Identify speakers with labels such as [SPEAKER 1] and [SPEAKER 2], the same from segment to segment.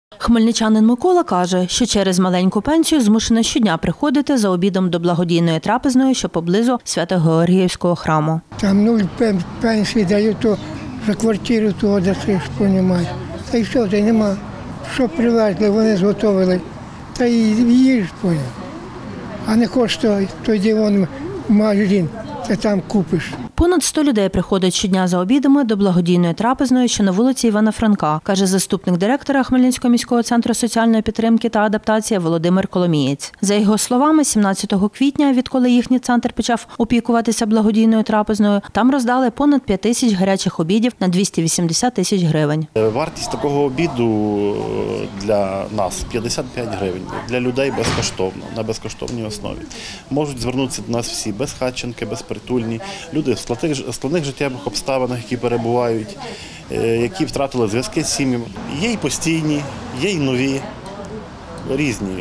[SPEAKER 1] Хмельничанин Микола каже, що через маленьку пенсію змушений щодня приходити за обідом до благодійної трапезної, що поблизу Свято-Георгіївського храму.
[SPEAKER 2] Там 0 пенсії дають, то за квартиру того дасиш, понімаєш. Та й все, та й нема. Що привезли, вони зготовили. Та й їж, поняв. А не хочеш, то йди вон в магазин, та там купиш.
[SPEAKER 1] Понад 100 людей приходять щодня за обідами до благодійної трапезної, що на вулиці Івана Франка, каже заступник директора Хмельницького міського центру соціальної підтримки та адаптації Володимир Коломієць. За його словами, 17 квітня, відколи їхній центр почав опікуватися благодійною трапезною, там роздали понад 5 тисяч гарячих обідів на 280 тисяч гривень.
[SPEAKER 3] Вартість такого обіду для нас 55 гривень, для людей безкоштовно, на безкоштовній основі. Можуть звернутися до нас всі безхатченки, безпритульні, люди в складних життєвих обставинах, які перебувають, які втратили зв'язки з сім'ями. Є й постійні, є й нові, різні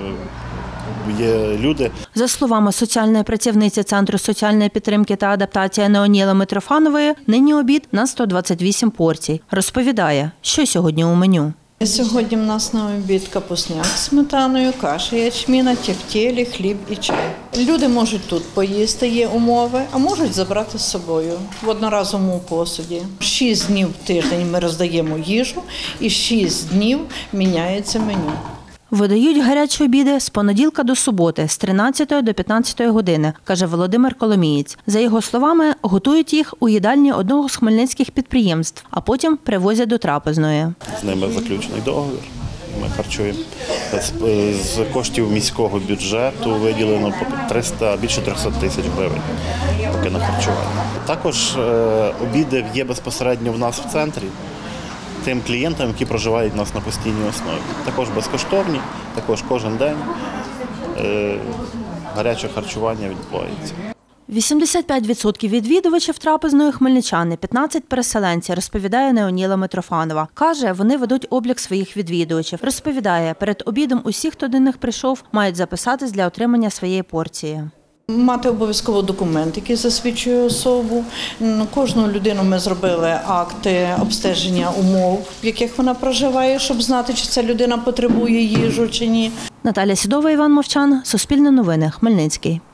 [SPEAKER 3] є люди.
[SPEAKER 1] За словами соціальної працівниці Центру соціальної підтримки та адаптації Неоніли Митрофанової, нині обід на 128 порцій. Розповідає, що сьогодні у меню.
[SPEAKER 4] Сьогодні в нас на обід капусняк з сметаною, каша ячміна, тефтелі, хліб і чай. Люди можуть тут поїсти, є умови, а можуть забрати з собою в одноразовому посуді. 6 днів в тиждень ми роздаємо їжу і 6 днів міняється меню.
[SPEAKER 1] Видають гарячі обіди з понеділка до суботи, з 13 до 15 години, каже Володимир Коломієць. За його словами, готують їх у їдальні одного з хмельницьких підприємств, а потім привозять до трапезної.
[SPEAKER 3] З ними заключений договір. Ми харчуємо. З коштів міського бюджету виділено більше 300 тисяч гривень поки на харчування. Також обіди є безпосередньо в нас в центрі. Тим клієнтам, які проживають у нас на постійній основі. Також безкоштовні, також кожен день гаряче харчування відбувається.
[SPEAKER 1] 85% відвідувачів трапезної хмельничани, 15 переселенці, розповідає Неоніла Митрофанова. Каже, вони ведуть облік своїх відвідувачів. Розповідає, перед обідом усі, хто до них прийшов, мають записатись для отримання своєї порції.
[SPEAKER 4] Мати обов'язково документ, який засвідчує особу. Кожну людину ми зробили акти обстеження умов, в яких вона проживає, щоб знати, чи ця людина потребує їжу, чи ні.
[SPEAKER 1] Наталя Сідова, Іван Мовчан, Суспільне новини, Хмельницький.